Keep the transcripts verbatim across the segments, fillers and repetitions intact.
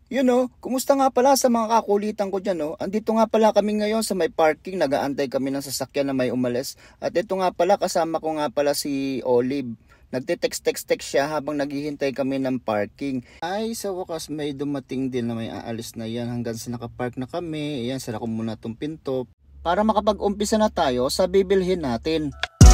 Yun know, kumusta nga pala sa mga kakulitan ko dyan, no? Andito nga pala kami ngayon sa may parking, nag-aantay kami ng sasakyan na may umalis. At ito nga pala, kasama ko nga pala si Olive. Nagte-text-text-text siya habang naghihintay kami ng parking. Ay, sa wakas may dumating din na may aalis na yan hanggang sa nakapark na kami. Ayan, sara ko muna itong pinto. Para makapag-umpisa na tayo sa bibilhin natin.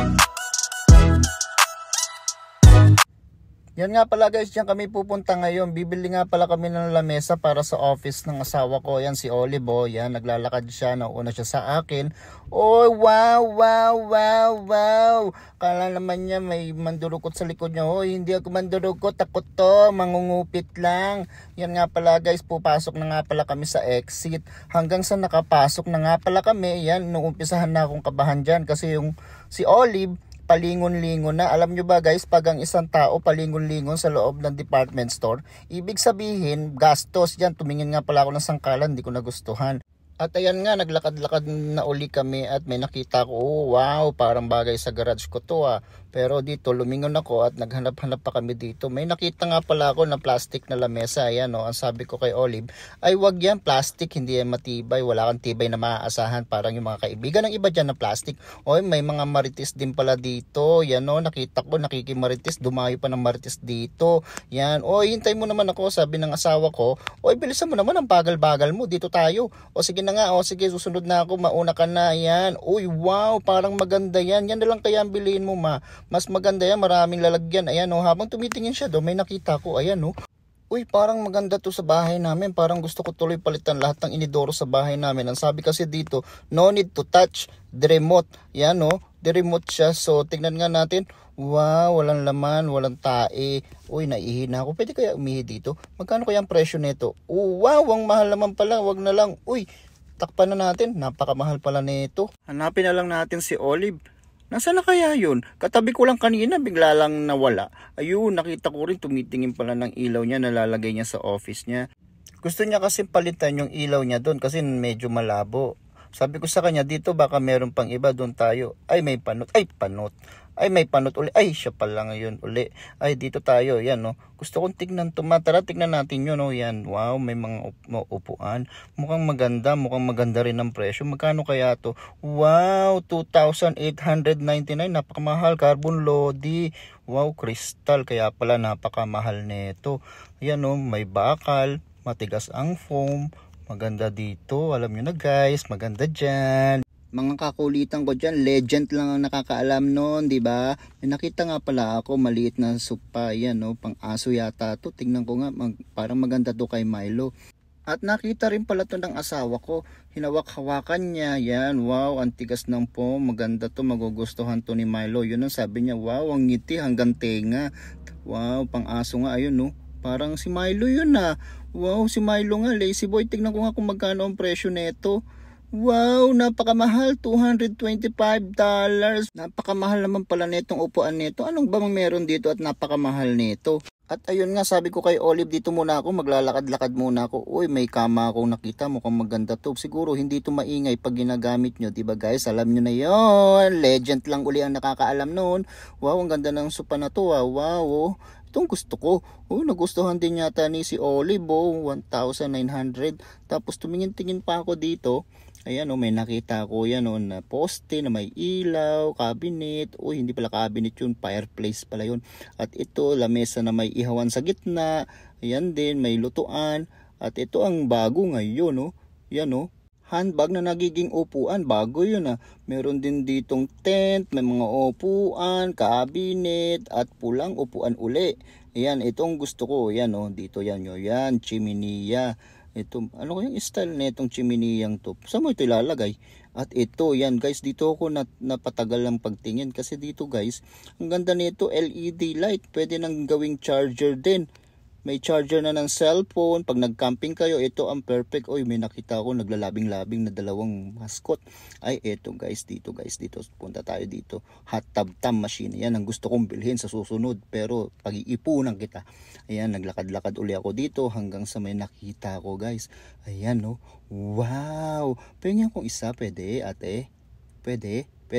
Yan nga pala guys, diyan kami pupunta ngayon. Bibili nga pala kami ng lamesa para sa office ng asawa ko. Yan si Olive, oh. Yan, naglalakad siya. Nauna siya sa akin. Oh, wow, wow, wow, wow. Kala naman niya may mandurukot sa likod niya. Oh, hindi ako mandurukot. Takot to. Mangungupit lang. Yan nga pala guys, pupasok na nga pala kami sa exit. Hanggang sa nakapasok na nga pala kami. Yan, nung umpisahan na akong kabahan dyan. Kasi yung si Olive, palingon-lingon na. Alam nyo ba guys, pag ang isang tao palingon-lingon sa loob ng department store, ibig sabihin, gastos yan. Tumingin nga pala ako ng sangkalan, hindi ko nagustuhan. At ayan nga, naglakad-lakad na uli kami at may nakita ko, oh, wow, parang bagay sa garage ko to ah. Pero dito, lumingon ako at naghanap-hanap pa kami dito. May nakita nga pala ako na plastic na lamesa. Ayan oh, ang sabi ko kay Olive, ay wag yan, plastic, hindi yan matibay. Wala kang tibay na maaasahan, parang yung mga kaibigan ng iba dyan na plastic. Oy, may mga marites din pala dito. Yan oh, nakita ko, nakikimarites, dumayo pa ng marites dito. Yan, oy, hintay mo naman ako, sabi ng asawa ko. Oy, bilisan mo naman ang bagal-bagal mo, dito tayo. O sige na nga, o sige, susunod na ako, mauna ka na. Yan, uy, wow, parang maganda yan. Yan na lang kaya ang bilihin mo, ma. Mas maganda yan, maraming lalagyan. Ayan o, habang tumitingin siya do, may nakita ko, ayan o. Uy, parang maganda to sa bahay namin. Parang gusto ko tuloy palitan lahat ng inidoro sa bahay namin. Ang sabi kasi dito, no need to touch the remote. Yan o, the remote siya. So, tingnan nga natin. Wow, walang laman, walang tae. Uy, naihi na ako. Pwede kaya umihi dito? Magkano kaya ang presyo nito? Oh, wow, ang mahal naman pala. Wag na lang. Uy, takpan na natin. Napakamahal pala nito. Hanapin na lang natin si Olive. Nasaan na kaya yun? Katabi ko lang kanina, bigla lang nawala. Ayun, nakita ko rin tumitingin pala ng ilaw niya, nalalagay niya sa office niya. Gusto niya kasi palitan yung ilaw niya doon kasi medyo malabo. Sabi ko sa kanya, dito baka meron pang iba, doon tayo. Ay, may panot. Ay, panot. Ay, may panot uli. Ay, siya pala ngayon uli. Ay, dito tayo. Yan, no. Gusto kong tignan to. Tara, tignan natin yun, no. Yan. Wow, may mga up upuan. Mukhang maganda. Mukhang maganda rin ang presyo. Magkano kaya to? Wow, two thousand eight hundred ninety-nine. Napakamahal. Carbon Lodi. Wow, crystal. Kaya pala napakamahal nito. Yan, no. May bakal. Matigas ang foam. Maganda dito. Alam nyo na guys. Maganda dyan. Mga kakulitan ko dyan, legend lang ang nakakaalam nun, di ba? May nakita nga pala ako, maliit na sopa, yan, no? Pang aso yata to. Tingnan ko nga, mag, parang maganda to kay Milo. At nakita rin pala to ng asawa ko. Hinawak-hawakan niya, yan, wow, ang tigas ng po. Maganda to, magugustuhan to ni Milo. Yun ang sabi niya, wow, ang ngiti hanggang tenga. Wow, pang aso nga, ayun, no? Parang si Milo yun na. Wow, si Milo nga, lazy boy. Tingnan ko nga kung magkano ang presyo nito. Wow, napakamahal, two hundred twenty-five dollars. Napakamahal naman pala nitong upuan nito. Anong bang meron dito at napakamahal nito? At ayun nga, sabi ko kay Olive, dito muna ako, maglalakad-lakad muna ako. Uy, may kama akong nakita, mukhang maganda to. Siguro hindi to maingay pag ginagamit nyo, diba guys? Alam nyo na yon. Legend lang uli ang nakakaalam noon. Wow, ang ganda ng sopa na to. Ah. Wow, oh. Itong gusto ko. Oh, nagustuhan din yata ni si Olive, oh, one thousand nine hundred. Tapos tumingin-tingin pa ako dito. Ayan o, oh, may nakita ko yan o, oh, na poste na may ilaw, cabinet. Uy, hindi pala cabinet yun, fireplace pala yun. At ito, lamesa na may ihawan sa gitna. Ayan din, may lutuan. At ito ang bago ngayon o. Oh. Yan o. Oh. Handbag na nagiging upuan, bago yun ah. Meron din ditong tent, may mga upuan, cabinet, at pulang upuan uli. Ayan, itong gusto ko. Ayan o, oh, dito yan o. Yan, chiminea. Ito, ano ko yung style na itong chimineyang to? Saan mo ito ilalagay? At ito, yan guys, dito ako nat napatagal ng pagtingin. Kasi dito guys, ang ganda nito, L E D light. Pwede nang gawing charger din. May charger na ng cellphone. Pag nag-camping kayo, ito ang perfect. Oy, may nakita ako naglalabing-labing na dalawang mascot. Ay, ito guys, dito guys, dito. Punta tayo dito. Hot tub tam machine. Yan ang gusto kong bilhin sa susunod. Pero pag-iipunan kita. Ayan, naglakad-lakad uli ako dito hanggang sa may nakita ko guys. Ayan, no. Wow. Pwede kong isa, pwede, ate. Pwede, pwede.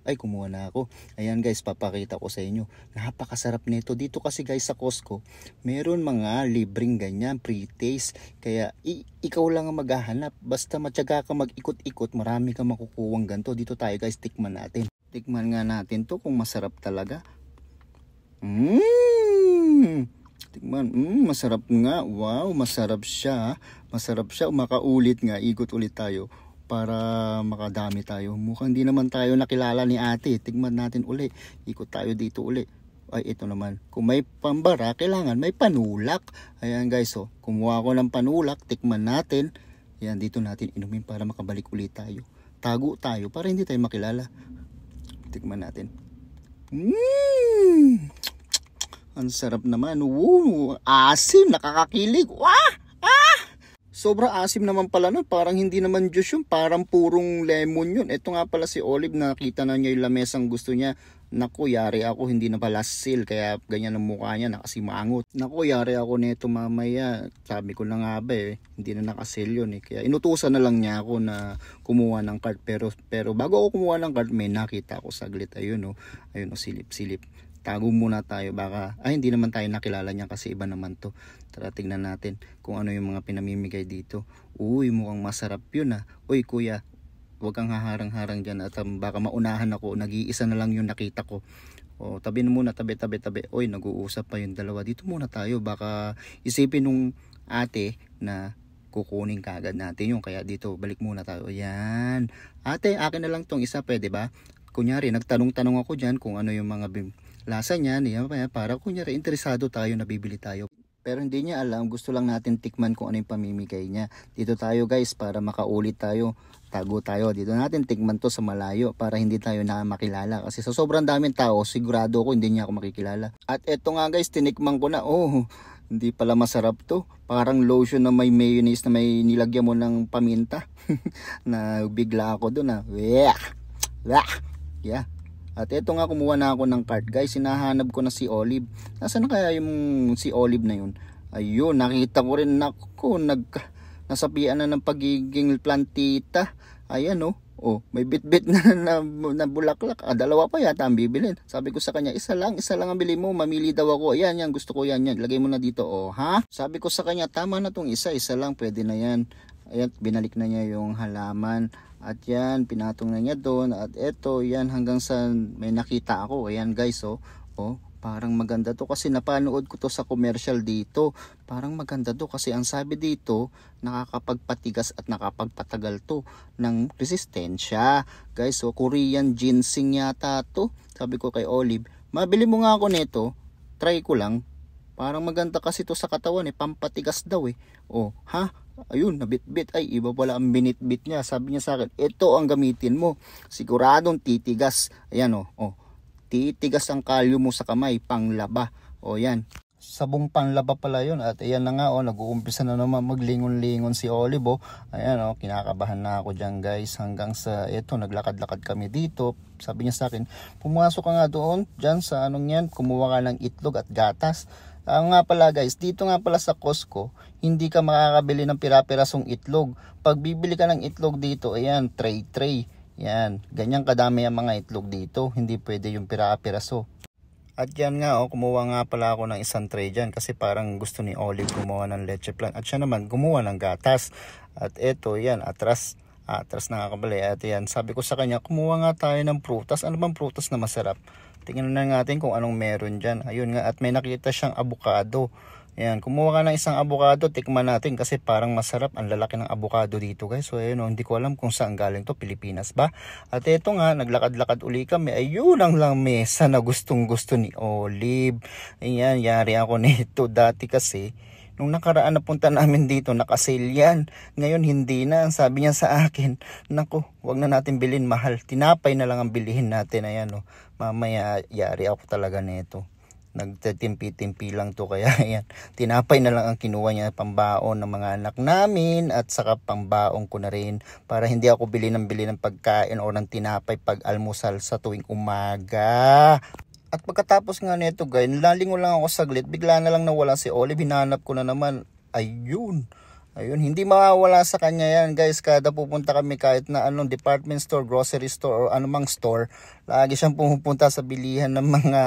Ay, kumuha na ako. Ayan guys, papakita ko sa inyo. Napakasarap nito. Dito kasi guys sa Costco, meron mga libreng ganyan, pre-taste. Kaya i- ikaw lang ang maghahanap. Basta matyaga ka mag-ikot-ikot, marami ka makukuwang ganito. Dito tayo guys, tikman natin. Tikman nga natin to kung masarap talaga. Mmm! Tikman, mm, masarap nga. Wow, masarap siya. Masarap siya. Makaulit nga. Ikot ulit tayo para makadami tayo. Mukhang hindi naman tayo nakilala ni ate. Tignan natin uli. Ikot tayo dito uli. Ay, ito naman. Kung may pambara, kailangan may panulak. Ayan guys, oh. Kumuha ko ng panulak. Tikman natin. Ayan, dito natin inumin para makabalik ulit tayo. Tago tayo para hindi tayo makilala. Tikman natin. Mmm! Ang sarap naman. Woo! Asim! Nakakakilig! Wah! Ah! Sobra asim naman pala nun. Parang hindi naman juice yun. Parang purong lemon yun. Ito nga pala si Olive. Nakita na niya yung lamesang gusto niya. Naku, yari ako. Hindi na pala seal. Kaya ganyan ang mukha niya. Nakasimangot. Naku, yari ako nito mamaya. Sabi ko na nga ba eh. Hindi na nakasil yun eh. Kaya inutusan na lang niya ako na kumuha ng card. Pero, pero bago ako kumuha ng card, may nakita ako saglit. Ayun o. Oh. Ayun o, oh, silip-silip. Tago muna tayo, baka, ay hindi naman tayo nakilala niya kasi iba naman to. Tara tignan natin kung ano yung mga pinamimigay dito. Uy, mukhang masarap yun ah. Uy kuya, huwag kang haharang-harang dyan at um, baka maunahan ako. Nag-iisa na lang yung nakita ko. O, tabi na muna, tabi, tabi, tabi. Uy, nag-uusap pa yung dalawa. Dito muna tayo, baka isipin nung ate na kukunin kagad natin yung, kaya dito, balik muna tayo. Ayan. Ate, akin na lang tong isa, pwede ba? Kunyari, nagtanong-tanong ako dyan kung ano yung mga bim lasa niya, niya para kunyari interesado tayo na bibili tayo. Pero hindi niya alam, gusto lang natin tikman kung ano yung pamimigay niya. Dito tayo guys para makaulit tayo. Tago tayo. Dito natin tikman to sa malayo para hindi tayo na makilala. Kasi sa sobrang daming tao, sigurado ako hindi niya ako makikilala. At eto nga guys, tinikman ko na. Oh, hindi pala masarap to. Parang lotion na may mayonnaise na may nilagyan mo ng paminta. Na bigla ako doon ah. Yeah. Yeah. At eto nga, kumuha na ako ng card guys. Hinahanap ko na si Olive. Nasaan na kaya yung si Olive na yun? Ayun, nakita ko rin. Naku, nag, nasapian na ng pagiging plantita. Ayan oh. Oh, may bit-bit na, na, na bulaklak. Ah, dalawa pa yata ang bibilin. Sabi ko sa kanya, isa lang, isa lang ang bili mo. Mamili daw ako. Ayan, yan, gusto ko yan, yan. Lagay mo na dito. Oh, ha? Sabi ko sa kanya, tama na tong isa. Isa lang, pwede na yan. Ayan, binalik na niya yung halaman. At yan, pinatong na niya doon. At eto, yan hanggang sa may nakita ako. Ayan guys, oh. Oh, parang maganda to kasi napanood ko to sa commercial dito. Parang maganda to kasi ang sabi dito, nakakapagpatigas at nakapagpatagal to ng resistensya. Guys, so Korean ginseng yata to. Sabi ko kay Olive, mabili mo nga ako nito. Try ko lang. Parang maganda kasi to sa katawan eh. Pampatigas daw eh. Oh, ha? Ayun, nabit-bit. Ay, iba pala ang binit-bit niya. Sabi niya sa akin, ito ang gamitin mo. Siguradong titigas. Ayan oh, oh. Titigas ang kalyo mo sa kamay, panglaba. O yan. Sabong panlaba pala yun. At ayan na nga oh, nag-uumpisa na naman maglingon-lingon si Olive oh. Ayan oh, kinakabahan na ako dyan guys. Hanggang sa ito, naglakad-lakad kami dito. Sabi niya sa akin, pumasok ka nga doon, dyan sa anong yan, kumuha ka ng itlog at gatas. Ang nga pala guys, dito nga pala sa Costco, hindi ka makakabili ng pira-pirasong itlog. Pag bibili ka ng itlog dito, ayan, tray-tray. Yan, ganyan kadami ang mga itlog dito. Hindi pwede yung pira-piraso. At yan nga, oh, kumuha nga pala ako ng isang tray dyan kasi parang gusto ni Olive kumuha ng leche plan. At siya naman, kumuha ng gatas. At eto, yan, atras. Atras nakakabali. At yan, sabi ko sa kanya, kumuha nga tayo ng prutas. Ano bang prutas na masarap? Tingnan na natin kung anong meron dyan. Ayun nga, at may nakita siyang avocado. Ayan, kumuha ka ng isang avocado, tikman natin kasi parang masarap. Ang lalaki ng avocado dito guys. So ayun, oh, hindi ko alam kung saan galing to, Pilipinas ba? At eto nga, naglakad-lakad uli kami. Ayun ang lamesa na gustong gusto ni Olive. Ayan, yari ako nito dati kasi. Nung nakaraan na punta namin dito, nakasale yan. Ngayon hindi na. Ang sabi niya sa akin, naku, wag na natin bilhin mahal. Tinapay na lang ang bilihin natin. Ayan o, mamaya yari ako talaga nito. Nagtitimpi-timpi lang to kaya ayan. Tinapay na lang ang kinuha niya pambaon ng mga anak namin at saka pambaon ko na rin para hindi ako bili ng bili ng pagkain o ng tinapay pag almusal sa tuwing umaga. At pagkatapos nga nito guys, lalingo lang ako saglit, bigla na lang nawala si Olive, hinanap ko na naman. Ayun, Ayun, hindi mawawala sa kanya yan guys. Kada pupunta kami kahit na anong department store, grocery store, o anumang store, lagi siyang pumupunta sa bilihan ng mga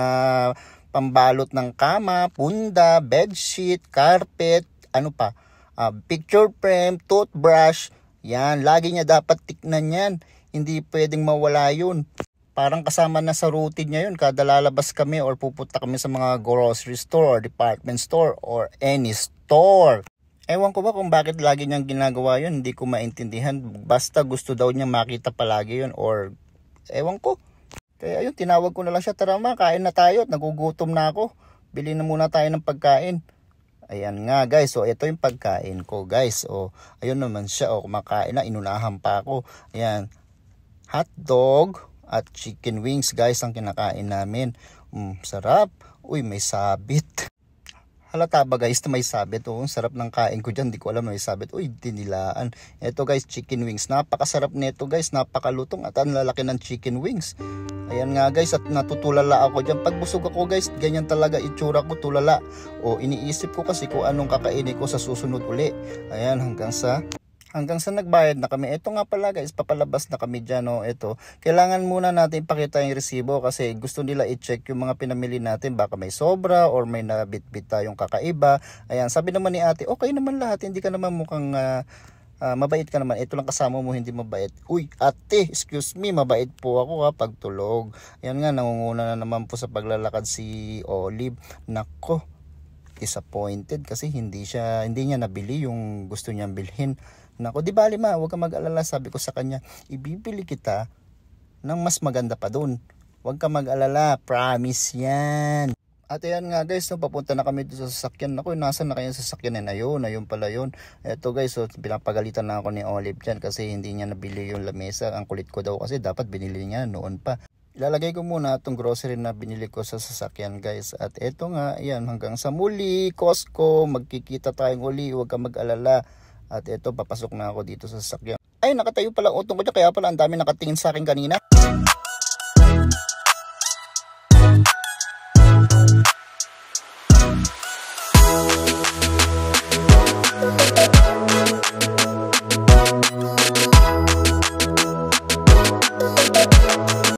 pambalot ng kama, punda, bedsheet, carpet, ano pa, uh, picture frame, toothbrush. Yan, lagi niya dapat tiknan yan. Hindi pwedeng mawala yun. Parang kasama na sa routine niya yun. Kada lalabas kami or pupunta kami sa mga grocery store or department store or any store. Ewan ko ba kung bakit lagi niyang ginagawa yun, hindi ko maintindihan. Basta gusto daw niya makita palagi yun or ewan ko. Kaya yun, tinawag ko na lang siya, tara ma, kain na tayo at nagugutom na ako. Bili na muna tayo ng pagkain. Ayan nga guys, so ito yung pagkain ko guys. O, ayun naman siya, o kumakain na, inunahan pa ako. Ayan, hot dog at chicken wings guys ang kinakain namin. Mm, sarap. Uy, may sabit. Halata ba guys na may sabit? Oh, sarap ng kain ko dyan. Di ko alam na may sabit. Uy, dinilaan. Ito guys, chicken wings. Napakasarap nito guys. Napakalutong at ang lalaki ng chicken wings. Ayan nga guys, at natutulala ako dyan. Pag busog ako guys, ganyan talaga itsura ko, tulala. O iniisip ko kasi kung anong kakainin ko sa susunod uli. Ayan, hanggang sa... Hanggang sa nagbayad na kami. Ito nga pala guys, papalabas na kami dyan. Oh. Ito. Kailangan muna natin ipakita yung resibo kasi gusto nila i-check yung mga pinamili natin. Baka may sobra or may nabitbit tayong kakaiba. Ayan, sabi naman ni ate, okay naman lahat. Hindi ka naman mukhang uh, uh, mabait ka naman. Ito lang kasama mo, hindi mabait. Uy, ate, excuse me, mabait po ako ha, pagtulog. Ayan nga, nangunguna na naman po sa paglalakad si Olive. Nako, disappointed kasi hindi siya hindi niya nabili yung gusto niyang bilhin. Nako, di bali ma, huwag ka mag-alala, sabi ko sa kanya, ibibili kita ng mas maganda pa dun. Huwag ka mag-alala, promise yan. At ayan nga guys, no, papunta na kami doon sa sasakyan. Naku, nasa na kayo sa sasakyan na yun, ayun pala yun. Eto guys, so, pinapagalitan na ako ni Olive dyan kasi hindi niya nabili yung lamesa. Ang kulit ko daw kasi dapat binili niya noon pa. Ilalagay ko muna itong grocery na binili ko sa sasakyan guys. At eto nga, ayan, hanggang sa muli, Costco, magkikita tayong uli, huwag ka mag-alala. At eto, papasok na ako dito sa sasakyan. Ay, nakatayo pala utong ko dyan, kaya pala ang dami nakatingin sa akin kanina.